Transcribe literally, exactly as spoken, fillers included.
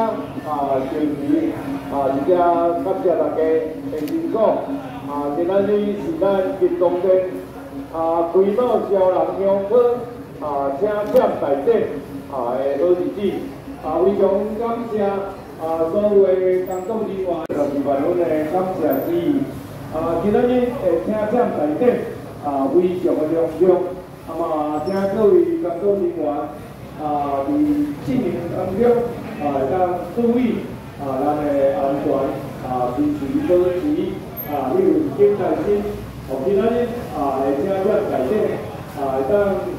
啊主持啊，而且感谢大家的辛苦啊，今仔日是咱金唐殿啊开幕烧人香火啊请柬大典啊的好日子啊，非常感谢啊所有的工作人员，就是万分的感谢之意啊，今仔日的请柬大典啊非常的隆重。 那么，请各位工作人员啊，伫进行当中啊，当注意啊，咱的安全啊，随时保持啊，你有警惕心。哦，今仔日啊，会请柬大典啊，当